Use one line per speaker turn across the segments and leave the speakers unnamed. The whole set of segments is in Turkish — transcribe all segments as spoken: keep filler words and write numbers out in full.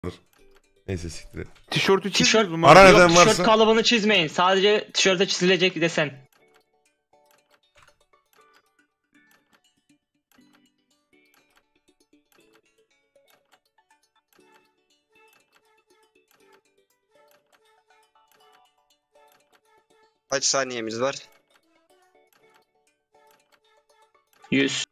Neyse siktir et.
Tişörtü
Tişört,
çiziyoruz mu?
Ara
yok,
neden
tişört
varsa.
kalıbını çizmeyin. Sadece tişörte çizilecek desen.
Kaç saniyemiz var?
yüz.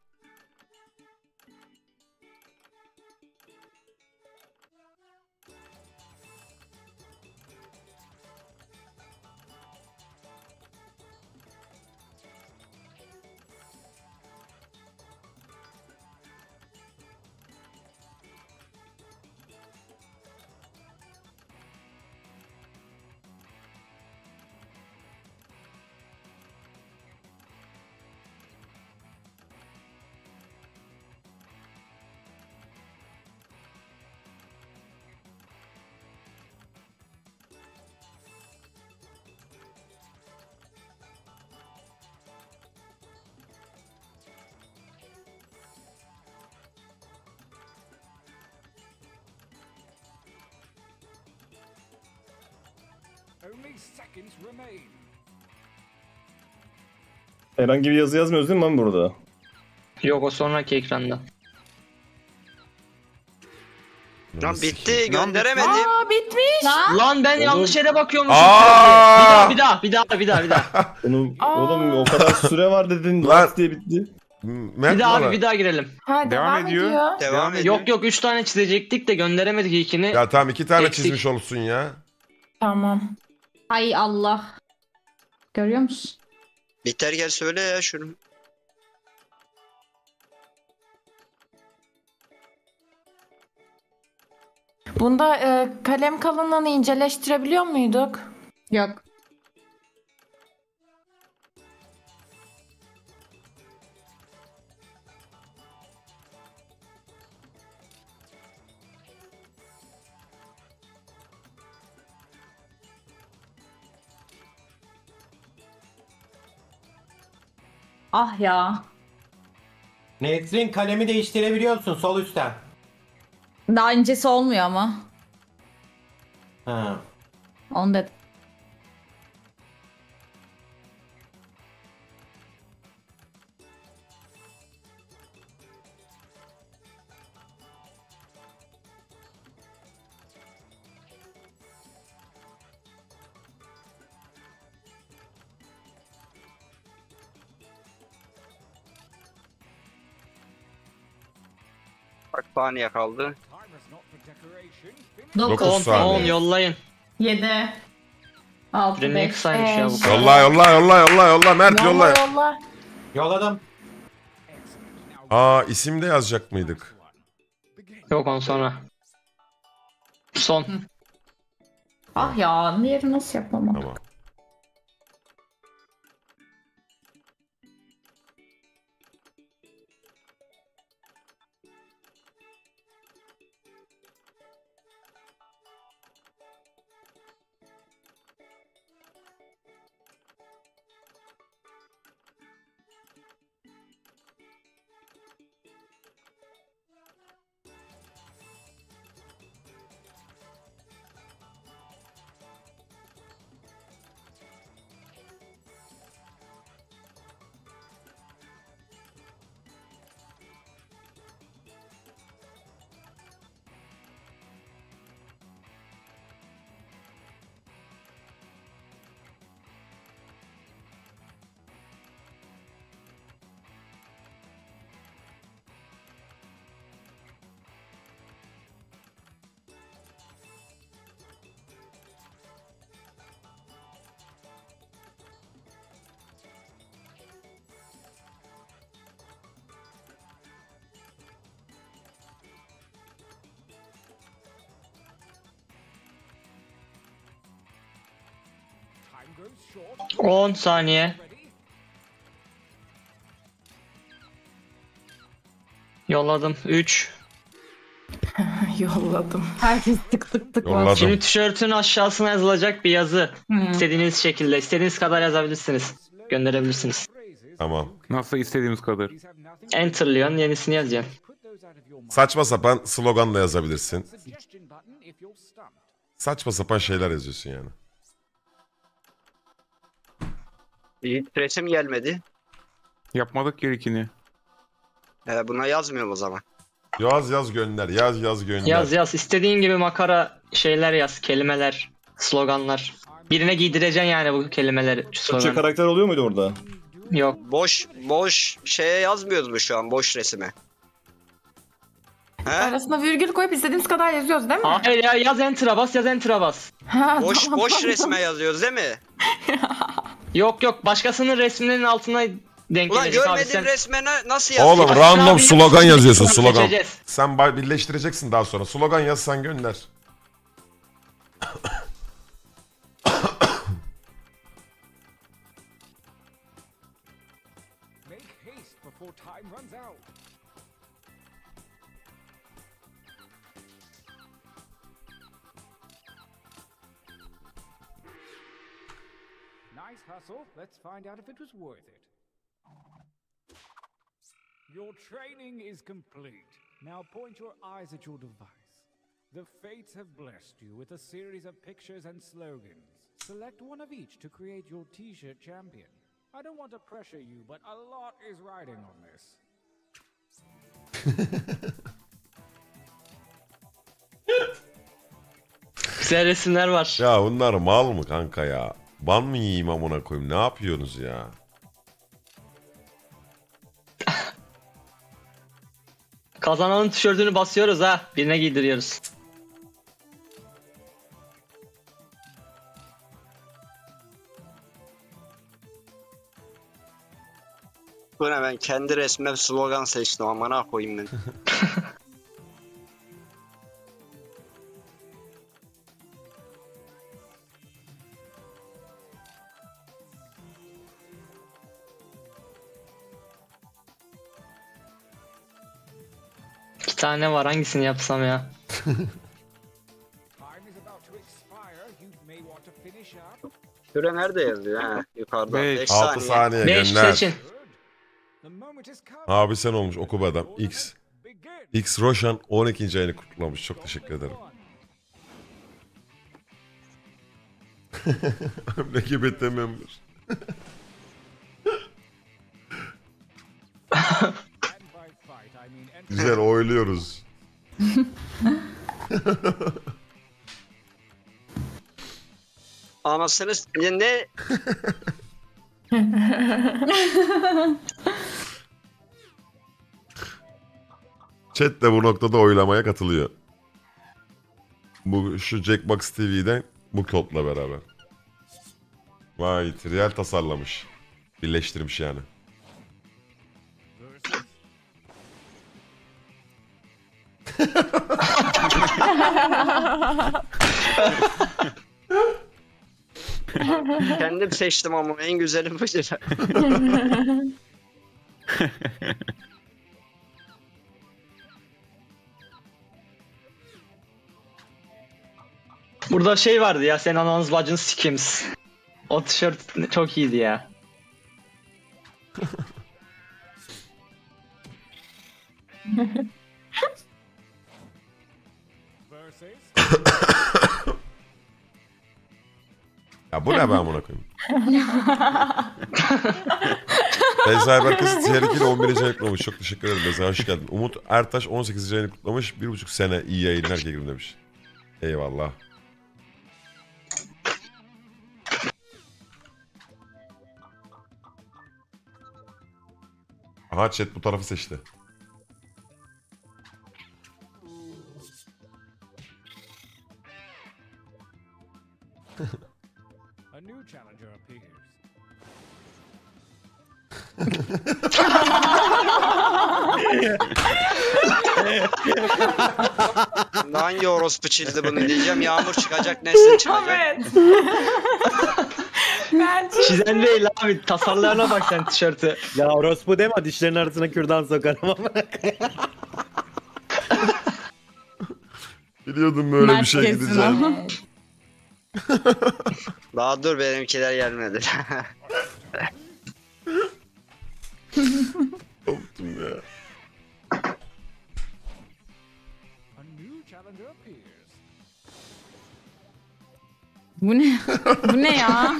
Herhangi bir yazı yazmıyoruz değil mi lan burada?
Yok, o sonraki ekranda.
Lan
Nasıl
bitti,
sikeyim?
gönderemedim.
Aa bitmiş.
Lan ben yanlış yere bakıyormuşum.
Aa!
Bir daha, bir daha, bir daha, bir daha, bir daha.
Oğlum,
Aa.
oğlum o kadar süre var dedin.
Lan.
Lan diye bitti.
Mert
Bir daha
bana-
abi, bir daha girelim.
Ha, devam,
Devam ediyor.
ediyor.
Devam ediyor.
Yok yok, üç tane çizecektik de gönderemedik ilkini.
Ya tamam iki tane
Eksik.
çizmiş olsun ya.
Tamam.
Hay Allah. Görüyor musun?
Biter gel söyle ya şunu.
Bunda e, kalem kalınlığını inceleştirebiliyor muyduk?
Yok. Ah ya.
Nesrin kalemi değiştirebiliyor musun sol üstten?
Daha incesi olmuyor ama.
Ha.
Onu dedim.
Kaç saniye kaldı?
Dokuz
on,
saniye.
on yollayın.
yedi. altı,
Süre ne
beş.
kısaymış ya bu kadar.
Yolla yolla yolla yolla yolla Mert yolla.
Yolla yolla.
Yolladım.
Aa isim de yazacak mıydık?
Yok, on sonra. Son.
Ah ya, diğeri nasıl yapamam?
Tamam.
on saniye. Yolladım. üç.
Yolladım.
Herkes tık tık tık
Yolladım.
bak.
Şimdi tişörtün aşağısına yazılacak bir yazı.
Hmm.
İstediğiniz şekilde, istediğiniz kadar yazabilirsiniz. Gönderebilirsiniz.
Tamam.
Nasıl istediğimiz kadar.
Enter'lıyorsun, yenisini yazacaksın.
Saçma sapan slogan da yazabilirsin. Saçma sapan şeyler yazıyorsun yani.
Hiç resim gelmedi.
Yapmadık gerekeni.
Ee, buna yazmıyorum o zaman.
Yaz yaz gönder. Yaz yaz gönder.
Yaz yaz. İstediğin gibi makara şeyler yaz. Kelimeler, sloganlar. Birine giydireceksin yani bu kelimeleri.
Türkçe
Slogan.
karakter oluyor muydu orada?
Yok.
Boş boş şeye yazmıyoruz mu şu an boş resime? He?
Arasına virgül koyup istediğimiz kadar yazıyoruz değil mi?
Hayır ya, yaz enter'a bas, yaz enter'a bas.
Ha,
Boş
tamam,
boş
tamam.
resme yazıyoruz değil mi?
Yok yok, başkasının resminin altına denk
Ulan
gelecek abi
görmediğin
sen.
resme na- nasıl yazıyorsun?
Oğlum
Abi,
random
abi,
slogan yazıyorsun slogan.
seçeceğiz.
Sen bay- birleştireceksin daha sonra. Slogan yazsan gönder.
Nice hustle. Let's find out if it was worth it. Your training is complete. Now point your eyes at your device. The fates have blessed you with a series of pictures and slogans. Select one of each to create your t-shirt champion. I don't want to pressure you, but a lot is riding on this.
Güzel resimler var.
Ya bunlar mal mı kanka ya? Ban mı yiyeyim amına koyayım? Ne yapıyorsunuz ya?
Kazananın tişörtünü basıyoruz ha. Birine giydiriyoruz.
Bu ne, ben kendi resmime slogan seçtim amına koyayım ben.
İki tane var, hangisini yapsam ya?
Time is about to expire. You may want to finish up.
Süre nerede yazıyor ha? Yukarıda.
Beş.
beş
altı
saniye.
saniye
beş
gönder.
seçin.
The moment has come.
Abi sen olmuş oku be adam. X.
Begin.
X Roshan on ikinci ayını kutlamış. Çok teşekkür ederim. L G B T member.
And by fight, I mean enter.
Güzel oyluyoruz.
Anasını s- ya ne?
Chat de bu noktada oylamaya katılıyor. Bu şu Jackbox T V'den bu kodla beraber. Vay, Trial tasarlamış. Birleştirmiş yani.
Kendim seçtim ama en güzeli buydu.
Burada şey vardı ya, sen ananız bacın sikims. O tişört çok iyiydi ya.
Versus.
Ya bu ne be amına koyayım? Beyza Erberkes tier iki ile on birinci ayını kutlamış. Çok teşekkür ederim Beyza, hoş geldin. Umut Ertaş on sekizinci ayını kutlamış. Bir buçuk sene iyi yayınlar gelin demiş. Eyvallah. Aha chat bu tarafı seçti.
A new challenger appears.
Hangi orospu çildi bunu diyeceğim. Yağmur çıkacak, Nesin çıkacak.
Evet. Bence
Çizen değil abi, tasarlarına bak sen tişörtü.
Ya orospu deme, dişlerin arasına kürdan sokarım ama.
Biliyordum böyle bir
Mert
şey
kesin
gideceğim.
ama.
Daha dur, benimkiler gelmedi.
Koptum ya.
A new challenger appears.
Bu ne? Bu ne ya?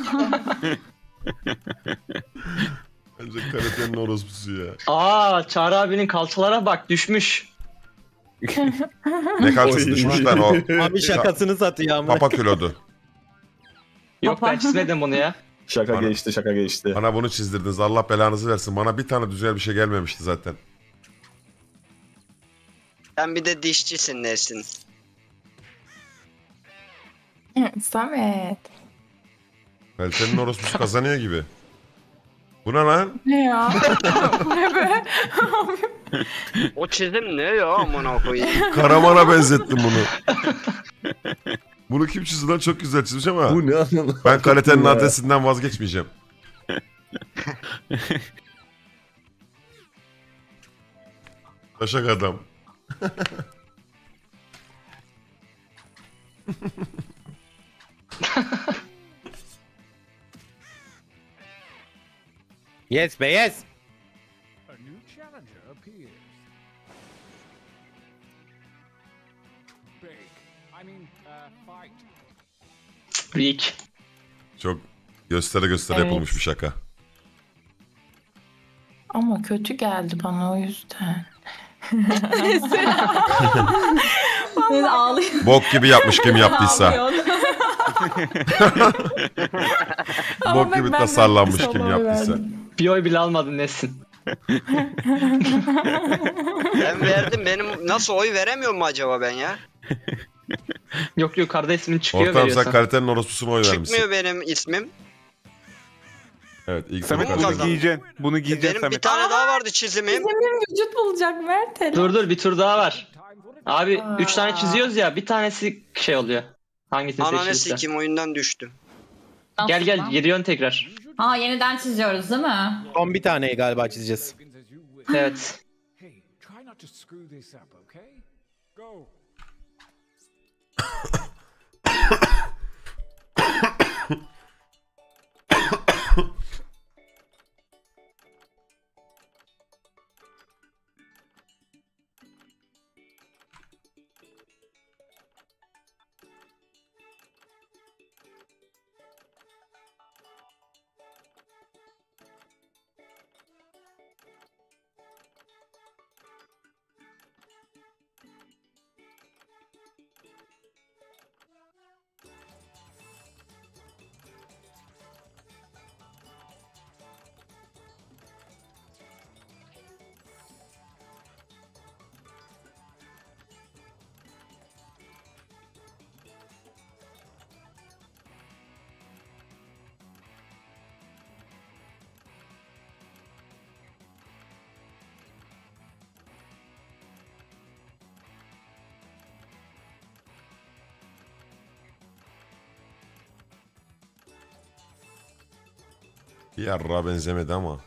Bence karatenin orospusu ya.
Aa Çağrı abinin kalçalara bak düşmüş.
Ne kalçası düşmüş lan o.
Abi şakasını satıyor ama.
Papa kilodu.
Yok ben çizmedim bunu ya.
Şaka
Bana-
geçti şaka geçti.
Bana bunu çizdirdiniz. Allah belanızı versin. Bana bir tane güzel bir şey gelmemişti zaten.
Sen bir de dişçisin Nesin.
Samet.
Karatenin orospusu kazanıyor gibi. Bu ne lan?
Ne ya? Bu ne be?
O çizim ne ya amına koyayım.
Karaman'a benzettim bunu. Bunu kim çizdi lan? Çok güzel çizmiş ama.
Bu ne anlamı?
Ben karatenin
Ya.
adresinden vazgeçmeyeceğim. Taşak adam.
Yes be yes.
A new challenger appears. Big. I mean, uh, fight.
Rick.
Çok göstere göstere
Evet.
yapılmış bir şaka.
Ama kötü geldi bana o yüzden.
Biz ağlıyor.
Bok gibi yapmış kim yaptıysa.
Ağlıyor.
Ama
Bok
bak
gibi
ben de
tasarlanmış kim
sabah
yaptıysa.
verdim.
Bir oy bile almadın Nesin.
Ben verdim, benim nasıl oy veremiyor mu acaba ben ya?
Yok yukarıda ismin çıkıyor
Ortam sen
veriyorsan.
karatenin orospusuna oy vermişsin.
Çıkmıyor benim ismim.
Evet ilk
Samet
bunu
bunu
kazandın.
giyeceksin. Bunu giyeceksin
Benim bir
Samet.
tane daha vardı çizimim.
Benim vücut bulacak Mert hele.
Dur dur bir tur daha var. Abi
Aa.
üç tane çiziyoruz ya bir tanesi şey oluyor. Hangisini
Ananı
seçilirse.
sikim oyundan düştüm.
Gel gel giriyorsun tekrar.
Ha yeniden çiziyoruz değil mi?
Son bir taneyi galiba çizeceğiz.
Evet.
Hey, try not to screw this up, okay? Go.
Bir yarrağa benzemedi ama.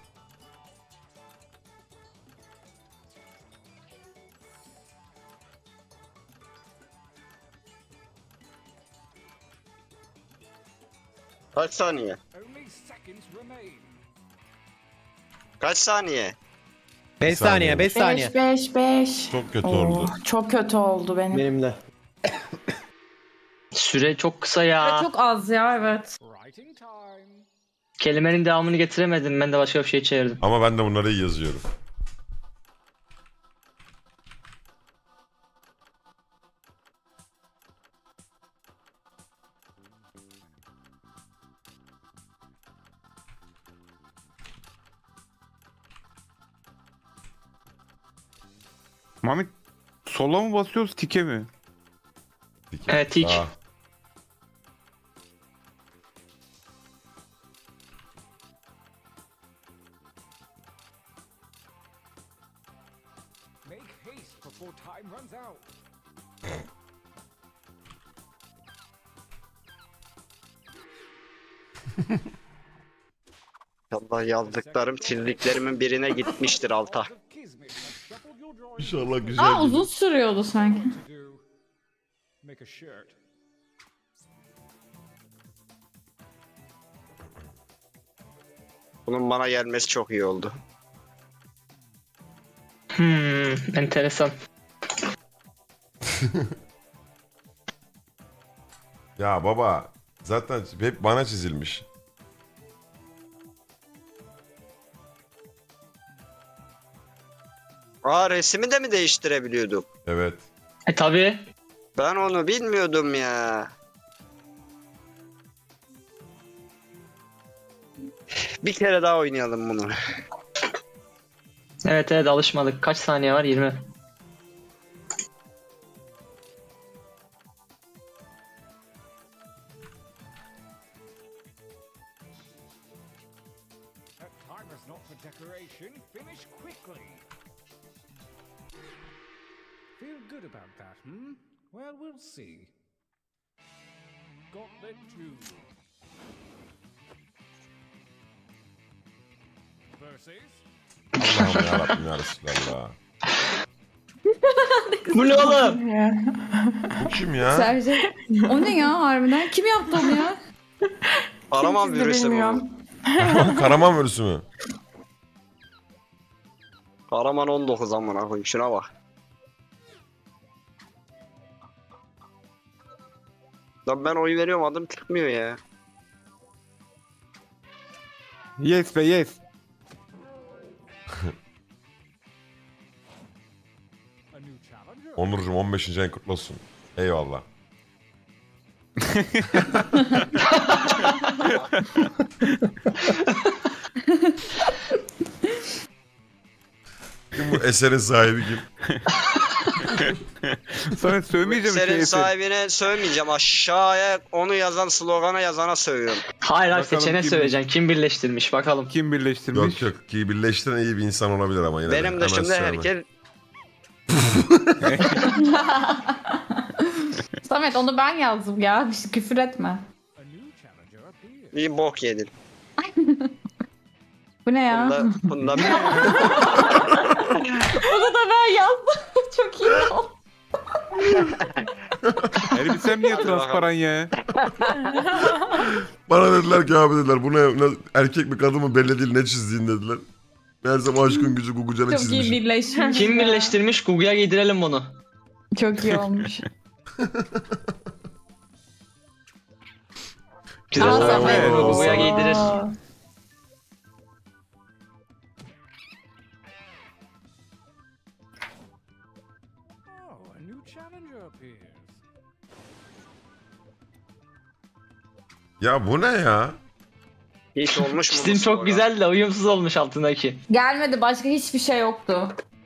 Kaç saniye?
Only seconds remain.
Kaç saniye?
beş
saniye.
saniye beş saniye.
Beş beş beş.
Çok kötü
Oo,
oldu.
çok kötü oldu benim.
Benim de.
Süre çok kısa ya.
Çok az ya evet.
Writing time.
Kelimenin devamını getiremedim. Ben de başka bir şey çevirdim.
Ama ben de bunları iyi yazıyorum.
Mami sola mı basıyoruz tike mi?
Tik.
Evet, tik.
Aa,
Make haste before time runs out.
Allah yazdıklarım çizdiklerimin birine gitmiştir alta.
İnşallah güzel.
Aa uzun sürüyordu sanki.
To do. Make a shirt.
Bunun bana gelmesi çok iyi oldu.
Hmm, enteresan.
Ya baba zaten hep bana çizilmiş.
Aa, resmi de mi değiştirebiliyorduk?
Evet.
E tabi.
Ben onu bilmiyordum ya. Bir kere daha oynayalım bunu.
Evet evet alışmadık. Kaç saniye var? yirmi.
That time is not for decoration. Finish quickly. Feel good about that, hmm? Well, we'll see. Gauntlet two. Versus.
Allah'ım yarabbim ya Resulallah.
Bu ne oğlum?
Bu kim ya?
Serce. O ne ya harbiden? Kim yaptı onu ya?
Karaman
Kimsiz de
virüsü mü
bilmiyorum.
bu?
Karaman virüsü mü?
Karaman on dokuz amına koyayım, şuna bak. Lan ben oy veriyorum, adım çıkmıyor ya.
Yes be yes.
A new challenger.
Onurcuğum on beşinci ayın kutlu olsun. Eyvallah. Kim bu eserin sahibi kim?
Sana sövmeyeceğim
Senin
şey.
sahibine sövmeyeceğim. Aşağıya onu yazan, slogana yazana sövüyorum.
Hayır hayır
Bakalım
seçene
kim-
söyleyeceksin. Kim birleştirmiş bakalım.
Kim birleştirmiş?
Yok yok ki birleştiren iyi bir insan olabilir ama yine de.
Benim
Hemen
dışımda
söyleme.
herkes
Samet onu ben yazdım ya. Bir şey küfür etme.
A new challenger appears.
bir bok yedin.
Bu ne ya?
Bunda, bunda bir...
Bunu da ben yazdım. Çok iyi oldu.
Elbisem niye
Hadi
transparan ya?
Bana dediler ki abi dediler bu ne, ne- erkek mi kadın mı belli değil ne çizdiğin dediler. Meğersem aşkın gücü Gugucan'a
Çok iyi
çizmiş.
birleşmiş.
Kim
ya.
birleştirmiş? Google'a giydirelim bunu.
Çok iyi olmuş.
Güzel
Aa,
oldu.
Samet.
Google'a giydirir.
Oo.
Oh, a new challenger appears.
Ya bu ne ya?
Hiç olmuş mu? bu
Çizim çok
slogan?
güzel de uyumsuz olmuş altındaki.
Gelmedi, başka hiçbir şey yoktu.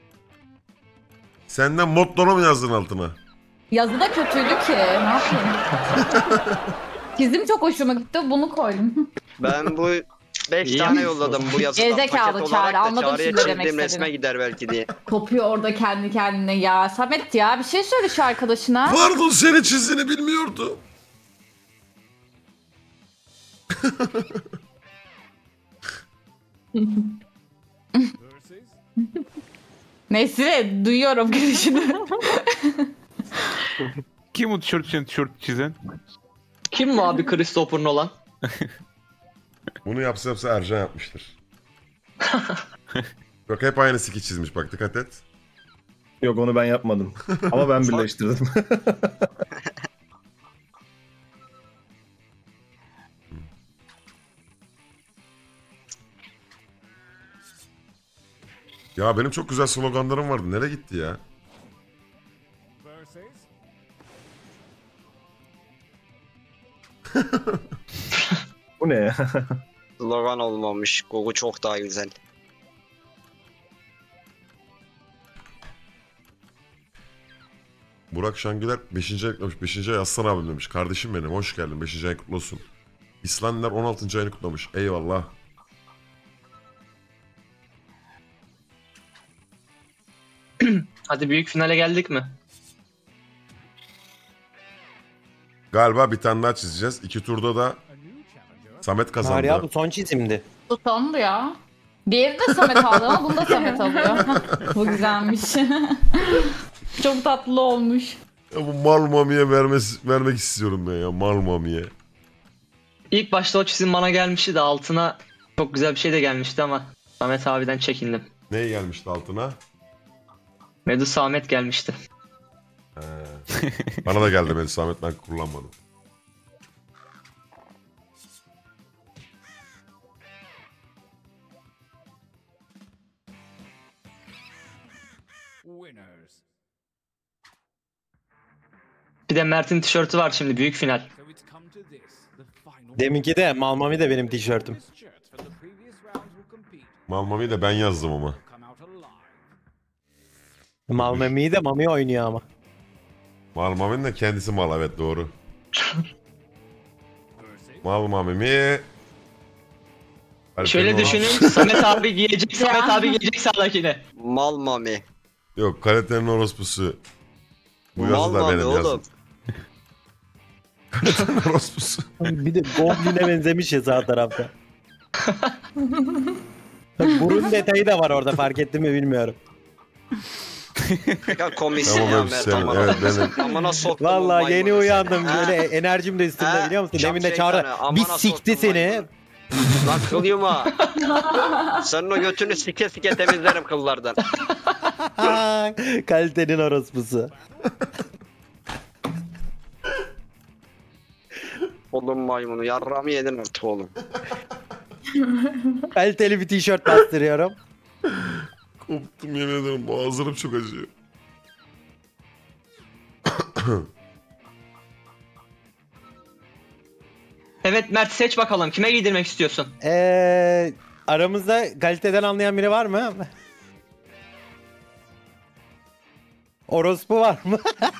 Senden Motto'nu mu yazdın altına?
Yazı da kötüydü ki. Ne yapayım? Çizim çok hoşuma gitti. Bunu koydum.
Ben bu beş
İyi
tane
yapmışsın.
yolladım bu yazıdan
Gerizekalı
paket
Çağrı,
olarak da
anladım
Çağrı'ya
şimdi demek
çizdiğim resme
istediğini.
gider belki diye.
Kopuyor orada kendi kendine ya. Samet ya bir şey söyle şu arkadaşına.
Pardon seni çizdiğini bilmiyordu.
Versus.
Nesri duyuyorum gülüşünü.
Kim o tişört çizen, tişört çizen?
Kim bu abi Christopher Nolan?
Bunu yapsa yapsa Ercan yapmıştır. Bak hep aynı siki çizmiş bak dikkat et.
Yok onu ben yapmadım. Ama ben birleştirdim.
Ya benim çok güzel sloganlarım vardı. Nereye gitti ya?
Versus.
Bu ne ya?
Slogan olmamış. Gogu çok daha güzel.
Burak Şangüler beşinci ay kutlamış. beşinci ay Aslan abim demiş. Kardeşim benim hoş geldin. beşinci ay kutlu olsun. İslandler on altıncı ayını kutlamış. Eyvallah.
Hadi büyük finale geldik mi?
Galiba bir tane daha çizeceğiz. İki turda da
A new challenger.
Samet kazandı.
Var ya bu son çizimdi.
Bu sondu ya. Diğeri de Samet aldı ama bunu da Samet alıyor. Bu güzelmiş. Çok tatlı olmuş.
Ya bu mal mamiye vermesi, vermek istiyorum ben ya. Mal mamiye.
İlk başta o çizim bana gelmişti de altına çok güzel bir şey de gelmişti ama Samet abiden çekindim.
Ne gelmişti altına?
Medusa Ahmet gelmişti.
He. Bana da geldi Melis Ahmet ben kullanmadım.
Winners.
Bir de Mert'in tişörtü var şimdi büyük final.
So it's come to this, the final.
Deminki de Malmami de benim tişörtüm.
This shirt from the previous rounds will compete.
Malmami de ben yazdım ama.
Come out alive.
Malmami'yi de Mami oynuyor ama.
Malmami'nin de kendisi mal, evet doğru.
Versus
Malmami.
Şöyle düşünün, Samet abi giyecek, Samet abi giyecek sağdakini.
Mal mami.
Yok, kalitenin orospusu. Bu
Mal
yazı da
mami
benim
oğlum.
yazım. Kalitenin orospusu.
Bir de Goblin'e benzemiş ya sağ tarafta. Burun detayı da var orada, fark ettin mi bilmiyorum.
Ya komisyon
Tamam
ya
hepsi
Mert
senin.
amına.
Evet benim.
Amına soktum.
Vallahi
o
yeni
maymunu
uyandım,
seni. Ha?
böyle enerjim de üstümde
Ha?
biliyor musun?
Şap
Demin de
şeytanı,
çağrı
amına
bir
soktum
sikti seni.
maymunu. Lan kıl yuma. Senin o götünü sike sike temizlerim kıllardan.
Kalitenin orospusu.
Oğlum maymunu yarrağımı yedin artık oğlum.
Kaliteli bir tişört bastırıyorum.
Koptum yemin ederim, boğazlarım çok acıyor.
Evet Mert seç bakalım kime giydirmek istiyorsun?
Ee, aramızda kaliteden anlayan biri var mı? Orospu var mı?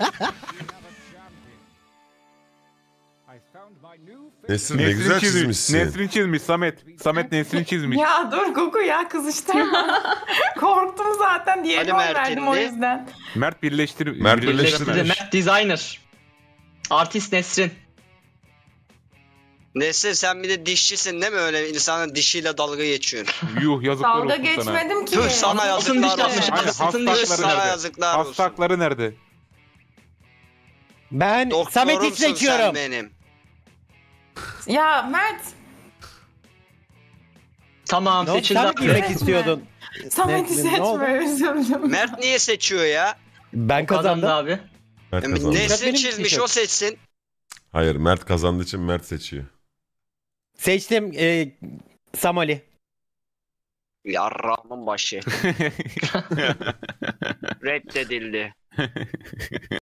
I found my new
Nesrin ne güzel çizmişsin.
Nesrin çizmiş Samet. Samet Nesrin çizmiş.
Ya dur Gugu ya kızıştırma. Korktum zaten diye
Hadi
gol
Mert
verdim o
indi.
yüzden.
Mert birleştir.
Mert birleştir.
Bir de Mert Designer. Artist Nesrin.
Neyse sen bir de dişçisin değil mi, öyle insanın dişiyle dalga geçiyorsun.
Yuh yazıklar
Dalga
olsun sana.
geçmedim ki.
Tüh sana
Altın diş
yazıklar
yapmış.
olsun.
Hani
Altın
hasta
diş.
Tüh
hakları
sana
nerede?
yazıklar olsun.
Hasta hakları nerede?
Ben Samet'i
Doktorumsun sen
seçiyorum.
benim.
Ya Mert.
Tamam
Ne oldu,
seçildi
sen mi
abi.
girmek istiyordun?
Samet'i
Ne- ne oldu?
seçme üzüldüm.
Mert niye seçiyor ya?
Ben
Kazandı
kazandım.
abi.
Mert kazandı.
Nesrin
Benim
çizmiş
tişört.
o seçsin.
Hayır, Mert kazandığı için Mert seçiyor.
Seçtim e, Samali.
Yarrağımın başı. Reddedildi.